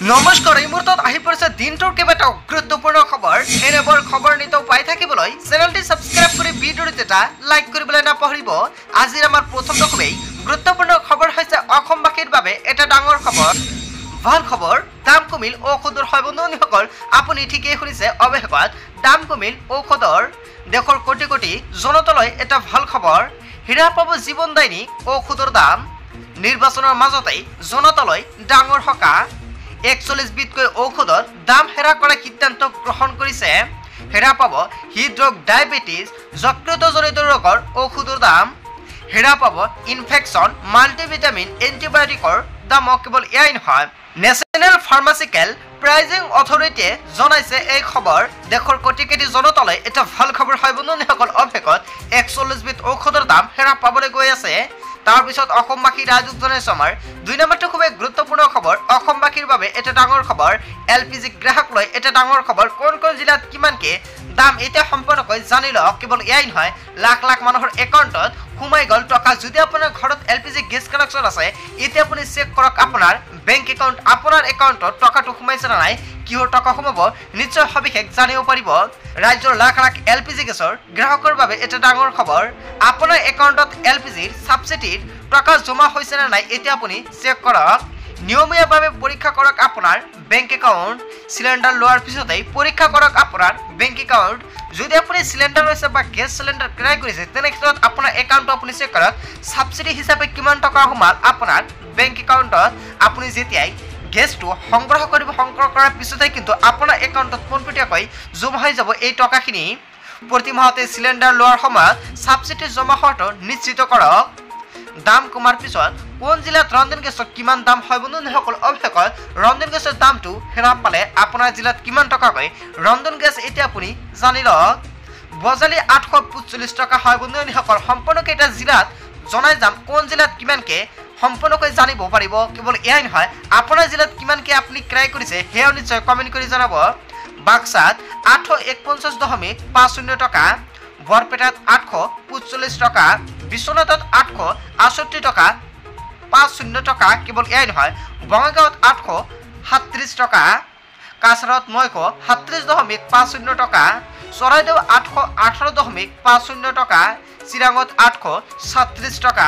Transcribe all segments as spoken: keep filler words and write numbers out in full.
নমস্কাৰ, এই মুহূৰ্তত আহি পৰিছে দিনটোৰ কেইবাটাও গুৰুত্বপূৰ্ণ খবৰ। এনেবোৰ খবৰ নিতৌ পাই থাকিবলৈ চেনেলটি সাবস্ক্ৰাইব কৰি ভিডিঅ'টো এটা লাইক কৰিবলৈ নাপাহৰিব। আজিৰ আমাৰ প্ৰথমটো খুবেই গুৰুত্বপূৰ্ণ খবৰ হৈছে অসমবাসীৰ বাবে এটা ডাঙৰ খবৰ। ভাল খবৰ, দাম কমিল ঔষধৰ হয় বন্ধুসকল, আপুনি ঠিকেই শুনিছে। অৱশেষত দাম কমিল ঔষধৰ। দেশৰ কোটি কোটি জনতালৈ এটা ভাল খবৰ। হীৰা পাব জীৱনদায়িনী ঔষধৰ দাম। নিৰ্বাচনৰ মাজতেই জনতালৈ ডাঙৰ সকাহ। একচল্লিশ বিধকৈ ঔষধৰ দাম হেৰা কৰাৰ সিদ্ধান্ত গ্ৰহণ কৰিছে। হেৰা পাব হৃদৰোগ, ডায়েবেটিছ, যকৃতজনিত ৰোগৰ ঔষধৰ দাম। হেৰা পাব ইনফেকশ্যন, মাল্টিভিটামিন, এণ্টিবায়'টিকৰ দামো। কেৱল এয়াই নহয়, নেশ্যনেল ফাৰ্মাচিকেল প্ৰাইজিং অথৰিটিয়ে জনাইছে এই খবৰ। দেশৰ কোটি কোটি জনতালৈ এটা ভাল খবৰ হয় বন্ধুসকল। অৱশেষত একচল্লিশ বিধ ঔষধৰ দাম হেৰা পাবলৈ গৈ আছে। তাৰপিছত অসমবাসী ৰাইজক জনাইছো আমাৰ দুই নম্বৰটো খুবেই গুৰুত্বপূৰ্ণ খবৰ। অসমবাসীৰ বাবে এটা ডাঙৰ খবৰ। এল পি জি গ্ৰাহক লৈ এটা ডাঙৰ খবৰ। কোন কোন জিলাত কিমানকে দাম এতিয়া সম্পূৰ্ণকৈ জানি লওক। কেৱল এয়াই নহয়, লাখ লাখ মানুহৰ একাউণ্টত সোমাই গ'ল টকা। যদি আপোনাৰ ঘৰত L P G gas connection আছে, এতিয়া আপুনি চেক কৰক আপোনাৰ বেংক একাউণ্ট, আপোনাৰ একাউণ্টত টকাটো সোমাইছে নে নাই, কিহৰ টকা সোমাব নিশ্চয় সবিশেষ জানিব পাৰিব। ৰাজ্যৰ lakh lakh L P G গেছৰ গ্ৰাহকৰ বাবে এটা ডাঙৰ খবৰ। আপোনাৰ একাউণ্টত এল পি জিৰ ছাবচিডিৰ টকা জমা হৈছে নে নাই, এতিয়া আপুনি চেক কৰক। নিয়মীয়াভাৱে পৰীক্ষা কৰক আপোনাৰ বেংক একাউণ্ট। চিলিণ্ডাৰ লোৱাৰ পিছতেই পৰীক্ষা কৰক আপোনাৰ বেংক একাউণ্ট। যদি আপুনি চিলিণ্ডাৰ লৈছে বা গেছ চিলিণ্ডাৰ ক্ৰয় কৰিছে, তেনেক্ষেত্ৰত আপোনাৰ একাউণ্টটো আপুনি চেক কৰক। ছাবচিডি হিচাপে কিমান টকা সোমাল আপোনাৰ বেংক একাউণ্টত। আপুনি যেতিয়াই গেছটো সংগ্ৰহ কৰিব, সংগ্ৰহ কৰাৰ পিছতে কিন্তু আপোনাৰ একাউণ্টত পোনপটীয়াকৈ জমা হৈ যাব এই টকাখিনি। প্ৰতি মাহতে চিলিণ্ডাৰ লোৱাৰ সময়ত ছাবচিডি জমা হোৱাটো নিশ্চিত কৰক। দাম কমাৰ পিছত কোন জিলাত ৰন্ধন গেছৰ কিমান দাম হয় বন্ধুসকল। অৱশেষত ৰন্ধন গেছৰ দামটো হেৰা পালে আপোনাৰ জিলাত কিমান টকাকৈ ৰন্ধন গেছ এতিয়া আপুনি জানি লওক। বজালি আঠশ পঞ্চল্লিছ টকা হয় বন্ধুসকল। সম্পূৰ্ণকেইটা জিলাত জনাই যাম কোন জিলাত কিমানকে সম্পূৰ্ণকৈ জানিব পাৰিব। কেৱল এয়াই নহয়, আপোনাৰ জিলাত কিমানকে আপুনি ক্ৰয় কৰিছে সেয়াও নিশ্চয় কমেণ্ট কৰি জনাব। বাক্সাত আঠশ একপঞ্চাছ দশমিক পাঁচ শূন্য টকা, বৰপেটাত আঠশ পঞ্চল্লিছ টকা, বিশ্বনাথত আঠশ আঠষষ্ঠি টকা পাঁচ শূন্য টকা। কেৱল এয়াই নহয়, বঙাইগাঁৱত আঠশ সাতত্ৰিছ টকা, কাছাৰত নশ সাতত্ৰিছ দশমিক পাঁচ শূন্য টকা, চৰাইদেউ আঠশ আঠৰ দশমিক পাঁচ শূন্য টকা, চিৰাঙত আঠশ সাতত্ৰিছ টকা,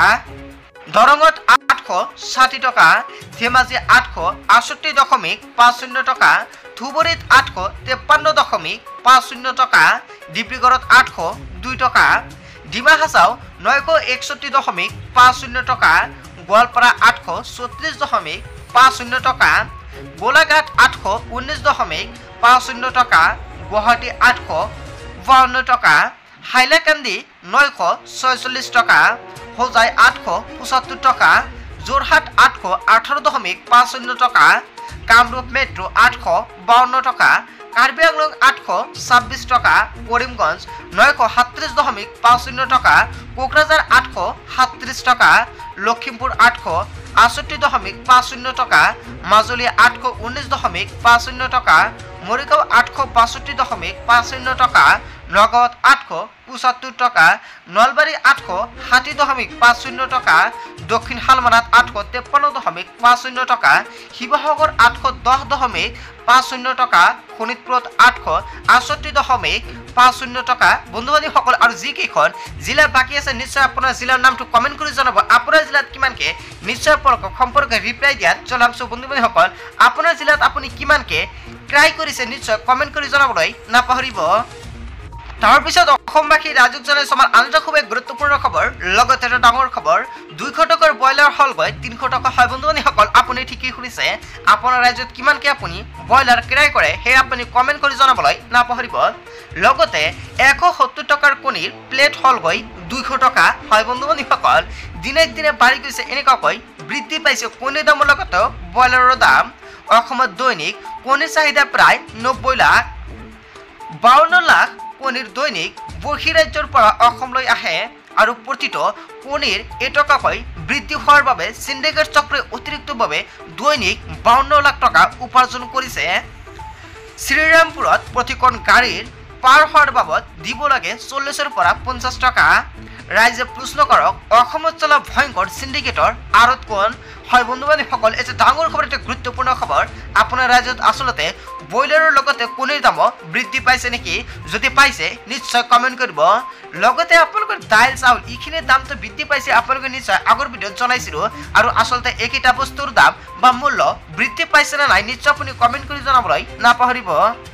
দৰঙত আঠশ ষাঠি টকা, ধেমাজি আঠশ আঠষষ্ঠি দশমিক পাঁচ শূন্য টকা, ধুবুৰীত আঠশ তেপন্ন দশমিক পাঁচ শূন্য টকা, ডিব্ৰুগড়ত আঠশ দুই টকা, ডিমা হাছাও নশ একষষ্ঠি দশমিক পাঁচ শূন্য টকা, গোৱালপাৰা আঠশ চৌত্ৰিছ দশমিক পাঁচ শূন্য টকা, গোলাঘাট আঠশ ঊনৈছ দশমিক পাঁচ শূন্য টকা, গুৱাহাটী আঠশ বাৱন্ন টকা, হাইলাকান্দি নশ ছয়চল্লিছ টকা, হোজাই আঠশ পঁচাত্তৰ টকা, যোৰহাট আঠশ আঠৰ দশমিক পাঁচ শূন্য টকা, কামৰূপ মেট্ৰ' আঠশ বাৱন্ন টকা, কাৰ্বি আংলং আঠশ ছাব্বিছ টকা, কৰিমগঞ্জ নশ সাতত্ৰিছ দশমিক পাঁচ শূন্য টকা, কোকৰাঝাৰ আঠশ সাতত্ৰিছ টকা, লখিমপুৰ আঠশ আঠষষ্ঠি দশমিক পাঁচ শূন্য টকা, মাজুলী আঠশ ঊনৈছ দশমিক পাঁচ শূন্য টকা, মৰিগাঁও আঠশ বাষষ্ঠি দশমিক পাঁচ শূন্য টকা, নগাঁৱত আঠশ পঁচাত্তৰ টকা, নলবাৰী আঠশ ষাঠি দশমিক পাঁচ শূন্য টকা, দক্ষিণ শালমাৰাত আঠশ তেপন্ন দশমিক পাঁচ শূন্য টকা, শিৱসাগৰ আঠশ দহ দশমিক পাঁচ শূন্য টকা, শোণিতপুৰত আঠশ আঠষষ্ঠি দশমিক পাঁচ শূন্য টকা। বন্ধু বান্ধৱীসকল, আৰু যিকেইখন জিলা বাকী আছে নিশ্চয় আপোনাৰ জিলাৰ নামটো কমেণ্ট কৰি জনাব। আপোনাৰ জিলাত কিমানকে নিশ্চয় আপোনালোকক সম্পৰ্কে ৰিপ্লাই দিয়াত জনামছো। বন্ধু বান্ধৱীসকল, আপোনাৰ জিলাত আপুনি কিমানকে ক্ৰয় কৰিছে নিশ্চয় কমেণ্ট কৰি জনাবলৈ নাপাহৰিব। তাৰপিছত অসমবাসী ৰাইজক জনাইছো আমাৰ আন এটা খুবেই গুৰুত্বপূৰ্ণ খবৰ। লগতে এটা ডাঙৰ খবৰ, দুইশ টকাৰ ব্ৰইলাৰ হলগৈ তিনিশ টকা হয় বন্ধু বান্ধৱীসকল। আপুনি ঠিকেই শুনিছে। আপোনাৰ ৰাজ্যত কিমানকে আপুনি ব্ৰইলাৰ ক্ৰয় কৰে সেয়া আপুনি কমেণ্ট কৰি জনাবলৈ নাপাহৰিব। লগতে এশ সত্তৰ টকাৰ কণীৰ প্লেট হলগৈ দুইশ টকা হয় বন্ধু বান্ধৱীসকল। দিনে দিনে বাঢ়ি গৈছে, এনেকুৱাকৈ বৃদ্ধি পাইছে কণীৰ দামৰ লগতে ব্ৰইলাৰৰ দাম। অসমত দৈনিক কণীৰ চাহিদা প্ৰায় নব্বৈ লাখ। বাৱন্ন লাখ কণীৰ দৈনিক বহিৰাজ্যৰ পৰা অসমলৈ আহে, আৰু প্ৰতিটো কণীৰ এটকাকৈ বৃদ্ধি হোৱাৰ বাবে চিণ্ডিকেট চক্ৰই অতিৰিক্তভাৱে দৈনিক বাৱন্ন লাখ টকা উপাৰ্জন কৰিছে। শ্ৰীৰামপুৰত প্ৰতিখন গাড়ীৰ পাৰ হোৱাৰ বাবদ দিব লাগে চল্লিছৰ পৰা পঞ্চাছ টকা। ৰাইজে প্ৰশ্ন কৰক অসমত চলা ভয়ংকৰ সিন্ডিকেটৰ আৰত কোন হয় বন্ধু বান্ধৱীসকল এটা ডাঙৰ খবৰ এটা গুৰুত্বপূৰ্ণ খবৰ আপোনাৰ ৰাজ্যত আসলতে বইলাৰৰ লগতে কণীৰ দাম বৃদ্ধি পাইছে নেকি যদি পাইছে নিশ্চয় কমেন্ট কৰিব লগতে আপোনালোকৰ দাইল চাউল ইখিনিৰ দামটো বৃদ্ধি পাইছে আপোনালোকে নিশ্চয় আগৰ ভিডিঅ'ত জনাইছিলো আৰু আসলতে একেটা বস্তুৰ দাম বা মূল্য বৃদ্ধি পাইছে না নাই নিশ্চয় আপুনি কমেন্ট কৰি জনাবলৈ নাপাহৰিব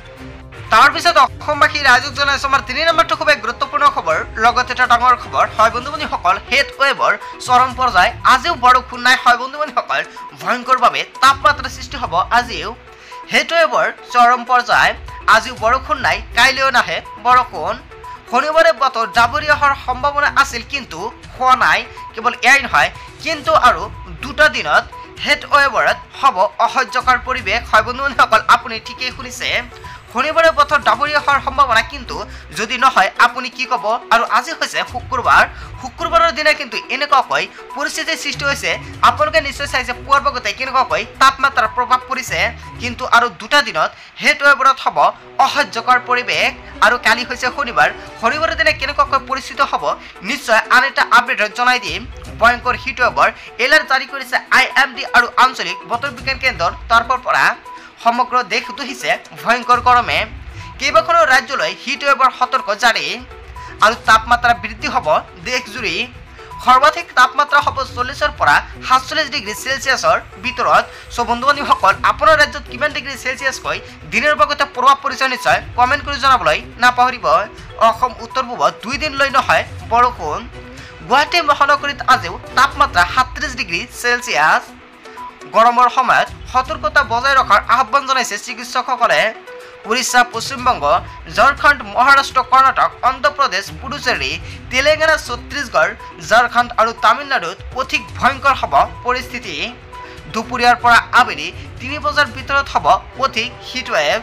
তাৰ পিছত অসমবাসী ৰাইজক জনাইছো আমাৰ তিনি নম্বৰটো খুব গুৰুত্বপূৰ্ণ খবৰ লগতে এটা ডাঙৰ খবৰ হয় বন্ধু বান্ধৱীসকল হেট ৱেভৰ চৰম পৰ্যায় আজিও বৰষুণ নাই হয় বন্ধু বান্ধৱীসকল ভয়ংকৰভাৱে তাপমাত্ৰা সৃষ্টি হ'ব আজিও হেট ৱেভৰ চৰম পৰ্যায় আজিও বৰষুণ নাই কাইলৈও নাহে বৰষুণ শনিবাৰে বতৰ ডাবৰীয়া হোৱাৰ সম্ভাৱনা আছিল কিন্তু হোৱা নাই কেৱল এয়াই নহয় কিন্তু আৰু দুটা দিনত হেট ৱেভৰত হ'ব অসহ্যকৰ পৰিৱেশ হয় বন্ধু বান্ধৱীসকল আপুনি ঠিকেই শুনিছে শনিবাৰে বতৰ ডাবৰীয়া হোৱাৰ সম্ভাৱনা কিন্তু যদি নহয় আপুনি কি ক'ব আৰু আজি হৈছে শুক্ৰবাৰ শুক্ৰবাৰৰ দিনা কিন্তু এনেকুৱাকৈ পৰিস্থিতিৰ সৃষ্টি হৈছে আপোনালোকে নিশ্চয় চাইছে পুৱাৰ ভাগতে কেনেকুৱাকৈ তাপমাত্ৰাৰ প্ৰভাৱ পৰিছে কিন্তু আৰু দুটা দিনত হেট ৱেভৰত হ'ব অসহ্যকৰ পৰিৱেশ আৰু কালি হৈছে শনিবাৰ শনিবাৰৰ দিনা কেনেকুৱাকৈ পৰিস্থিতি হ'ব নিশ্চয় আন এটা আপডেটত জনাই দিম ভয়ংকৰ হিট ৱেভৰ এলাৰ্ট জাৰি কৰিছে আই এম ডি আৰু আঞ্চলিক বতৰ বিজ্ঞান কেন্দ্ৰৰ তৰফৰ পৰা সমগ্ৰ দেশ দহিছে ভয়ংকৰ গৰমে কেইবাখনো ৰাজ্যলৈ হিট ৱেভৰ সতৰ্ক জাৰি আৰু তাপমাত্ৰা বৃদ্ধি হ'ব দেশজুৰি সৰ্বাধিক তাপমাত্ৰা হ'ব চল্লিছৰ পৰা সাতচল্লিছ ডিগ্ৰী চেলচিয়াছৰ ভিতৰত চ' বন্ধু বান্ধৱীসকল আপোনাৰ ৰাজ্যত কিমান ডিগ্ৰী চেলচিয়াছকৈ দিনৰ ভাগতে প্ৰভাৱ পৰিছে নিশ্চয় কমেণ্ট কৰি জনাবলৈ নাপাহৰিব অসম উত্তৰ পূবত দুই দিনলৈ নহয় বৰষুণ গুৱাহাটী মহানগৰীত আজিও তাপমাত্ৰা সাতত্ৰিছ ডিগ্ৰী চেলচিয়াছ গৰমৰ সময়ত সতৰ্কতা বজাই ৰখাৰ আহ্বান জনাইছে চিকিৎসকসকলে উৰিষ্যা পশ্চিমবংগ ঝাৰখণ্ড মহাৰাষ্ট্ৰ কৰ্ণাটক অন্ধ্ৰপ্ৰদেশ পুডুচেৰী তেলেংগানা ছত্তীশগড় ঝাৰখণ্ড আৰু তামিলনাডুত অধিক ভয়ংকৰ হ'ব পৰিস্থিতি দুপৰীয়াৰ পৰা আবেলি তিনি বজাৰ ভিতৰত হ'ব অধিক হিটৱেভ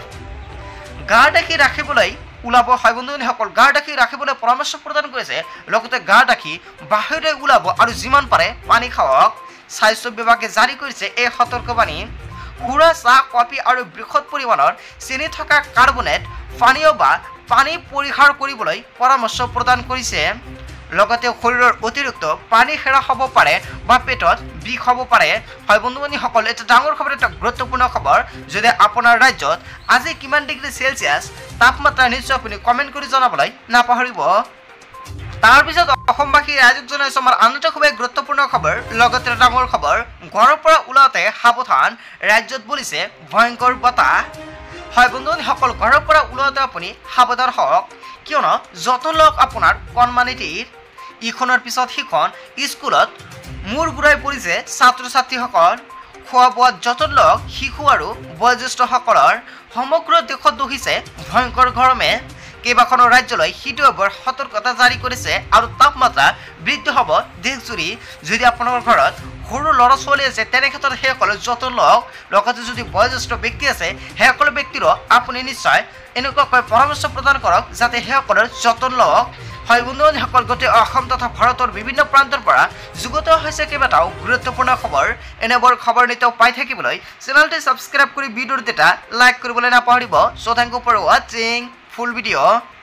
গা ঢাকি ৰাখিবলৈ ওলাব হয় বন্ধুসকল গা ঢাকি ৰাখিবলৈ পৰামৰ্শ প্ৰদান কৰিছে লগতে গা ঢাকি বাহিৰলৈ ওলাব আৰু যিমান পাৰে পানী খাওক স্বাস্থ্য বিভাগে জাৰি কৰিছে এই সতৰ্কবাণী সুৰা চাহ কফি আৰু বৃহৎ পৰিমাণৰ চেনি থকা কাৰ্বনেট পানীয় বা পানী পৰিহাৰ কৰিবলৈ পৰামৰ্শ প্ৰদান কৰিছে লগতে শৰীৰৰ অতিৰিক্ত পানী হেৰা হ'ব পাৰে বা পেটত বিষ হ'ব পাৰে হয় বন্ধু বান্ধৱীসকল এটা ডাঙৰ খবৰ এটা গুৰুত্বপূৰ্ণ খবৰ যদি আপোনাৰ ৰাজ্যত আজি কিমান ডিগ্ৰী চেলচিয়াছ তাপমাত্ৰা নিশ্চয় আপুনি কমেণ্ট কৰি জনাবলৈ নাপাহৰিব তাৰ পিছত অসমবাসী ৰাইজক জনাইছো আমাৰ আন এটা খুবেই গুৰুত্বপূৰ্ণ খবৰ লগতে ডাঙৰ খবৰ ঘৰৰ পৰা ওলাওঁতে সাৱধান ৰাজ্যত বলিছে ভয়ংকৰ বতাহ হয় বন্ধুসকল ঘৰৰ পৰা ওলাওঁতে আপুনি সাৱধান হওক কিয়নো যতন লওক আপোনাৰ কণমানিটিৰ ইখনৰ পিছত সিখন স্কুলত মূৰ ঘূৰাই পৰিছে ছাত্ৰ ছাত্ৰীসকল খোৱা বোৱাত যতন লওক শিশু আৰু বয়োজ্যেষ্ঠসকলৰ সমগ্ৰ দেশত দহিছে ভয়ংকৰ গৰমে কেইবাখনো ৰাজ্যলৈ হিট ৱেভৰ সতৰ্কতা জাৰি কৰিছে আৰু তাপমাত্ৰা বৃদ্ধি হ'ব দেশজুৰি যদি আপোনাৰ ঘৰত সৰু ল'ৰা ছোৱালী আছে তেনে ক্ষেত্ৰত সেইসকলে যতন লওক লগতে যদি বয়োজ্যেষ্ঠ ব্যক্তি আছে সেইসকল ব্যক্তিৰো আপুনি নিশ্চয় এনেকুৱাকৈ পৰামৰ্শ প্ৰদান কৰক যাতে সেইসকলৰ যতন লওক হয় বন্ধুসকল গোটেই অসম তথা ভাৰতৰ বিভিন্ন প্ৰান্তৰ পৰা যুগত হৈছে কেইবাটাও গুৰুত্বপূৰ্ণ খবৰ এনেবোৰ খবৰ নিতৌ পাই থাকিবলৈ চেনেলটি ছাবস্ক্ৰাইব কৰি ভিডিঅ'টো এটা লাইক কৰিবলৈ নাপাহৰিব চ' থেংক ইউ ফৰ ৱাচিং ফুল ভিডিঅ'